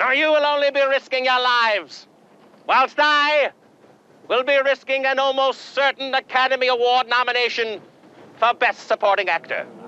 Now you will only be risking your lives, whilst I will be risking an almost certain Academy Award nomination for Best Supporting Actor.